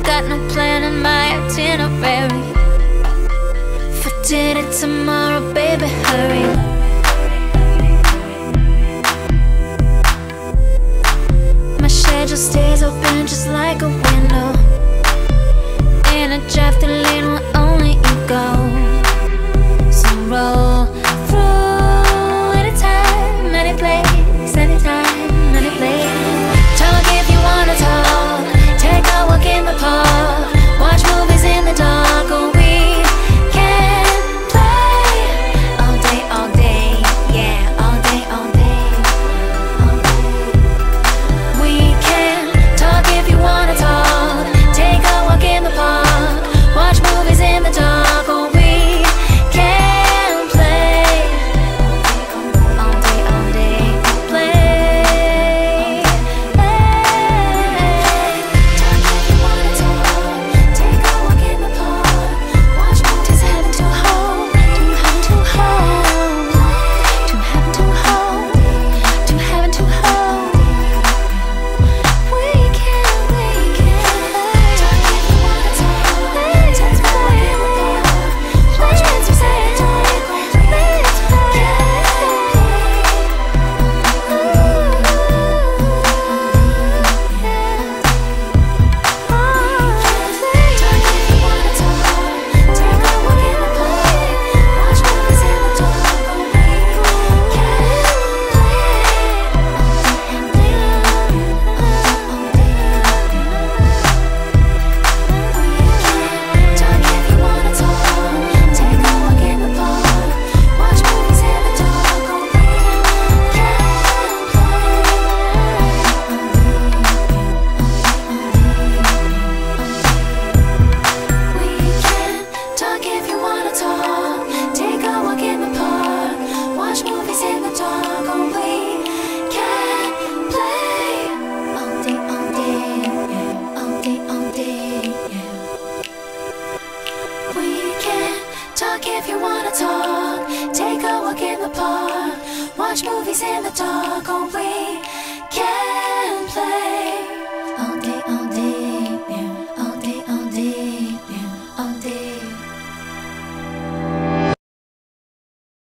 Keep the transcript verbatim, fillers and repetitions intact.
got no plan in my itinerary. For dinner tomorrow, baby, hurry. My schedule stays open just like a window. In a traffic lane where only you go. So roll through anytime, any place, anytime, any place. Talk if you wanna talk. Take a walk in the park. Watch movies in the dark. Or we can play all day, all day. Yeah, all day, all day, all day. We can talk if you wanna talk. Take a walk in the park. Watch movies in the dark. Or we can play all day, all day, play. Talk if you wanna talk. Take a walk in the park. Watch movies heaven to hold. To heaven to hold. To heaven to hold. To heaven to hold. We can, we can talk if you wanna talk. Take a walk in the park. Watch movies heaven to hold. Let's play. Talk if you wanna talk. Take a walk in the park. Watch movies in the dark. Or we can play all day, all day, yeah. All day, all day, yeah. We can talk if you wanna talk. Take a walk in the park. Watch movies in the dark. Or we